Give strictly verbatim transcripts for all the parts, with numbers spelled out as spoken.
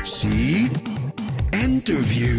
Seed Interview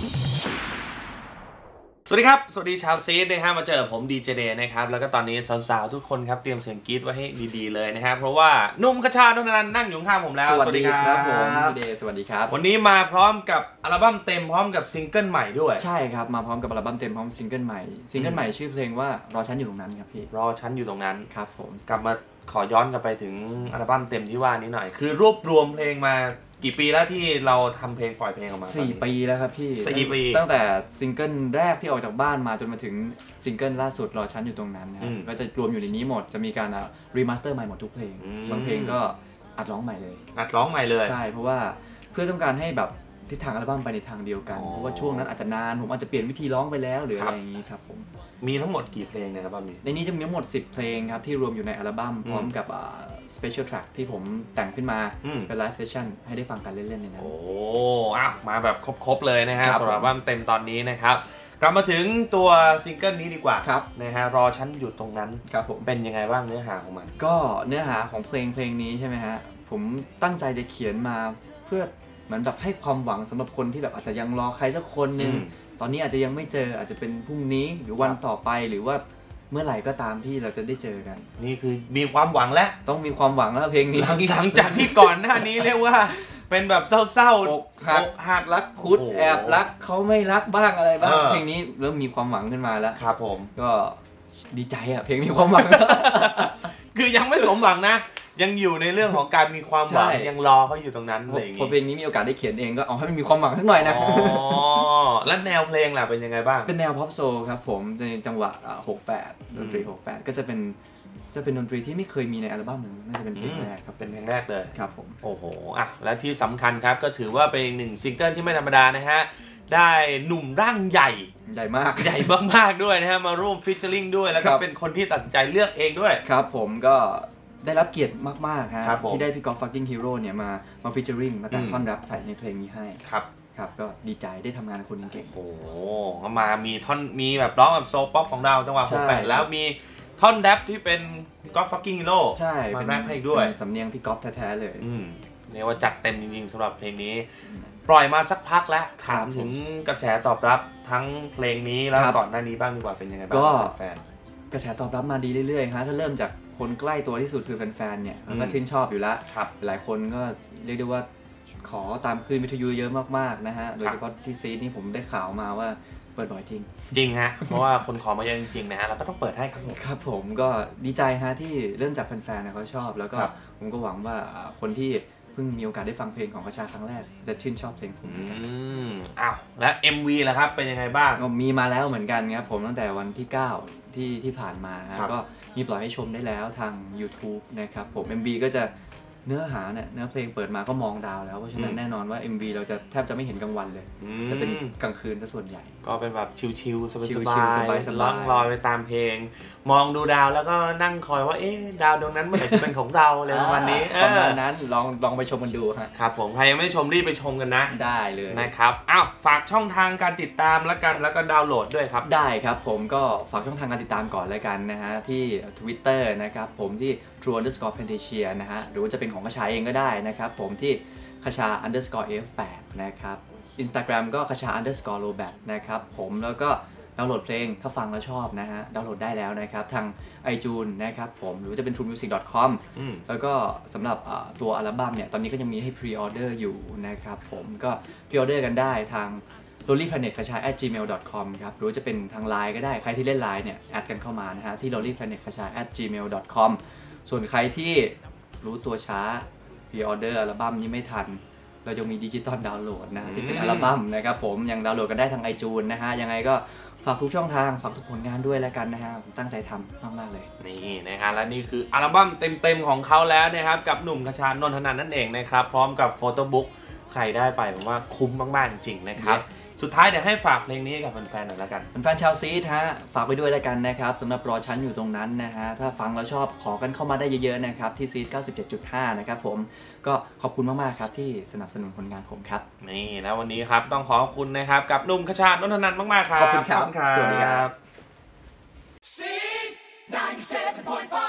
สวัสดีครับสวัสดีชาวซีดนะฮะมาเจอผมดีเจเดย์นะครับแล้วก็ตอนนี้สาวๆทุกคนครับเตรียมเสียงกรี๊ดไว้ให้ดีๆเลยนะครับเพราะว่านุ่มกระชานุ่นนันนั่งอยู่ข้างผมแล้วสวัสดีครับผมดีเดย์สวัสดีครับวันนี้มาพร้อมกับอัลบั้มเต็มพร้อมกับซิงเกิลใหม่ด้วยใช่ครับมาพร้อมกับอัลบั้มเต็มพร้อมซิงเกิลใหม่ซิงเกิลใหม่ชื่อเพลงว่ารอฉันอยู่ตรงนั้นครับพี่รอฉันอยู่ตรงนั้นครับผมกลับมาขอย้อนกลับไปถึงอัลบั้มเต็มที่ว่านี้หน่อยคือรวบรวมเพลงมากี่ปีแล้วที่เราทำเพลงปล่อยเพลงออกมาสี่ปีแล้วครับพี่สี่ปีตั้งแต่ซิงเกิลแรกที่ออกจากบ้านมาจนมาถึงซิงเกิลล่าสุดรอฉันอยู่ตรงนั้นนะครับก็จะรวมอยู่ในนี้หมดจะมีการรีมาสเตอร์ใหม่หมดทุกเพลงบางเพลงก็อัดร้องใหม่เลยอัดร้องใหม่เลยใช่เพราะว่าเพื่อต้องการให้แบบทิศทางอัลบั้มไปในทางเดียวกันเพราะว่าช่วงนั้นอาจจะนานผมอาจจะเปลี่ยนวิธีร้องไปแล้วหรืออะไรอย่างนี้ครับผมมีทั้งหมดกี่เพลงในอัลบั้มนี้ในนี้จะมีทั้งหมดสิบเพลงครับที่รวมอยู่ในอัลบั้มพร้อมกับ special track ที่ผมแต่งขึ้นมาเป็น live session ให้ได้ฟังกันเล่นๆในนั้นโอ้อ้าวมาแบบครบๆเลยนะฮะสำหรับอัลบั้มเต็มตอนนี้นะครับกลับมาถึงตัวซิงเกิลนี้ดีกว่านะฮะรอฉันอยู่ตรงนั้นครับผมเป็นยังไงบ้างเนื้อหาของมันก็เนื้อหาของเพลงเพลงนี้ใช่ไหมฮะผมตั้งใจจะเขียนมาเพื่อเหมือนแบบให้ความหวังสำหรับคนที่แบบอาจจะยังรอใครสักคนนึงตอนนี้อาจจะยังไม่เจออาจจะเป็นพรุ่งนี้หรือวันต่อไปหรือว่าเมื่อไหร่ก็ตามที่เราจะได้เจอกันนี่คือมีความหวังแล้วต้องมีความหวังแล้วเพลงนี้หลังจากที่ก่อนหน้านี้เรียกว่าเป็นแบบเศร้าๆอกหักหักรักคุดแอบรักเขาไม่รักบ้างอะไรบ้างเพลงนี้เริ่มมีความหวังขึ้นมาแล้วครับผมก็ดีใจอ่ะเพลงมีความหวังคือยังไม่สมหวังนะยังอยู่ในเรื่องของการมีความหวังยังรอเขาอยู่ตรงนั้นอะไรอย่างงี้พอเพลงนี้มีโอกาสได้เขียนเองก็เอาให้มันมีความหวังสักหน่อยนะอ๋อแล้วแนวเพลงล่ะเป็นยังไงบ้างเป็นแนวพ็อปโซลครับผมในจังหวะหกแปดดนตรีหกแปดก็จะเป็นจะเป็นดนตรีที่ไม่เคยมีในอัลบั้มเลยน่าจะเป็นเพลงแรกครับเป็นเพลงแรกเลยครับผมโอ้โหอ่ะและที่สำคัญครับก็ถือว่าเป็นหนึ่งซิงเกิลที่ไม่ธรรมดานะฮะได้หนุ่มร่างใหญ่ใหญ่มากใหญ่มากๆด้วยนะฮะมาร่วมฟีเจอริ่งด้วยแล้วก็เป็นคนที่ตัดสินใจเลือกเองด้วยครับผมก็ได้รับเกียรติมากๆฮะที่ได้พี่กอล์ฟฟักกิ้งฮีโร่เนี่ยมามาฟีเจอริ่งมาแต่งท่อนแรปใส่ในเพลงนี้ให้ครับครับก็ดีใจได้ทำงานกับคนเก่งโอ้โหมามีท่อนมีแบบร้องแบบโซป๊อปของเราจังหวะหกแปดแล้วมีท่อนแรปที่เป็นกอล์ฟฟักกิ้งฮีโร่ใช่มาแรปให้ด้วยสำเนียงพี่กอล์ฟแท้ๆเลยเนี่ยว่าจัดเต็มจริงๆสำหรับเพลงนี้ปล่อยมาสักพักแล้วถามถึงกระแสตอบรับทั้งเพลงนี้แล้วก่อนหน้านี้บ้างดีกว่าเป็นยังไงบ้างแฟนกระแสตอบรับมาดีเรื่อยๆฮะถ้าเริ่มจากคนใกล้ตัวที่สุดคือแฟนๆเนี่ยก็ชื่นชอบอยู่แล้วหลายคนก็เรียกได้ว่าขอตามคลื่นวิทยุเยอะมากๆนะฮะโดยเฉพาะที่ซีดนี่ผมได้ข่าวมาว่าเปิดบ่อยจริงจริงฮะเพราะว่าคนขอมาเยอะจริงๆนะฮะเราก็ต้องเปิดให้ครับผมครับผมก็ดีใจฮะที่เริ่มจากแฟนๆเขาชอบแล้วก็ผมก็หวังว่าคนที่เพิ่งมีโอกาสได้ฟังเพลงของกระชาครั้งแรกจะชื่นชอบเพลงผมอืมอ้าวและ เอ็ม วี ล่ะครับเป็นยังไงบ้างก็มีมาแล้วเหมือนกันครับผมตั้งแต่วันที่เก้าที่ที่ผ่านมาก็มีปล่อยให้ชมได้แล้วทาง YouTube นะครับผม เอ็ม วี ก็จะเนื้อหาเนี่ยเนื้อเพลงเปิดมาก็มองดาวแล้วเพราะฉะนั้นแน่นอนว่า เอ็ม วี เราจะแทบจะไม่เห็นกลางวันเลยจะเป็นกลางคืนซะส่วนใหญ่ก็เป็นแบบชิลๆสบายๆล่องลอยไปตามเพลงมองดูดาวแล้วก็นั่งคอยว่าเอ๊ะดาวดวงนั้นเมื่อไหร่จะเป็นของเราอะไรประมาณนี้ประมาณนั้นลองลองไปชมกันดูฮะครับผมใครยังไม่ชมรีบไปชมกันนะได้เลยนะครับอ้าวฝากช่องทางการติดตามแล้วกันแล้วก็ดาวน์โหลดด้วยครับได้ครับผมก็ฝากช่องทางการติดตามก่อนแล้วกันนะฮะที่ Twitter นะครับผมที่ true underscore fantasia นะฮะหรือว่าจะเป็นของกระชาเองก็ได้นะครับผมที่คชา underscore เอฟ แปด นะครับ Instagram ก็คชา underscore robat นะครับผมแล้วก็ดาวน์โหลดเพลงถ้าฟังแล้วชอบนะฮะดาวน์โหลดได้แล้วนะครับทาง iTunes นะครับผมหรือจะเป็น ทรู มิวสิก ดอท คอม แล้วก็สำหรับตัวอัลบั้มเนี่ยตอนนี้ก็ยังมีให้ pre-order อยู่นะครับผมก็ pre-order กันได้ทาง lonely planet kasha at gmail dot com ครับหรือจะเป็นทาง ไลน์ ก็ได้ใครที่เล่น ไลน์ เนี่ยแอดกันเข้ามานะฮะที่ lonely planet kasha at gmail dot com ส่วนใครที่รู้ตัวช้า pre-order อัลบั้มนี้ไม่ทันเราจะมีดิจิตอลดาวน์โหลดนะที่เป็นอัลบั้มนะครับผมยังดาวน์โหลดกันได้ทาง iTunes นะฮะยังไงก็ฝากทุกช่องทางฝากทุกผลงานด้วยแล้วกันนะฮะผมตั้งใจทำมากๆเลยนี่นะครับและนี่คืออัลบั้มเต็มๆของเขาแล้วนะครับกับหนุ่มกระชานนทนันนั่นเองนะครับพร้อมกับโฟโต้บุ๊กใครได้ไปผมว่าคุ้มมากๆจริงๆนะครับสุดท้ายเดี๋ยวให้ฝากเพลงนี้กับแฟนๆหน่อยแล้วกันแฟนๆชาวซีดฮะฝากไปด้วยแล้วกันนะครับสำหรับรอฉันอยู่ตรงนั้นนะฮะถ้าฟังแล้วชอบขอกันเข้ามาได้เยอะๆนะครับที่ซีด เก้าสิบเจ็ดจุดห้า นะครับผมก็ขอบคุณมากๆครับที่สนับสนุนผลงานผมครับนี่แล้ววันนี้ครับต้องขอขอบคุณนะครับกับหนุ่มกระชานนทนันมากๆครับขอบคุณครับสวัสดีครับ Seed ninety-seven point five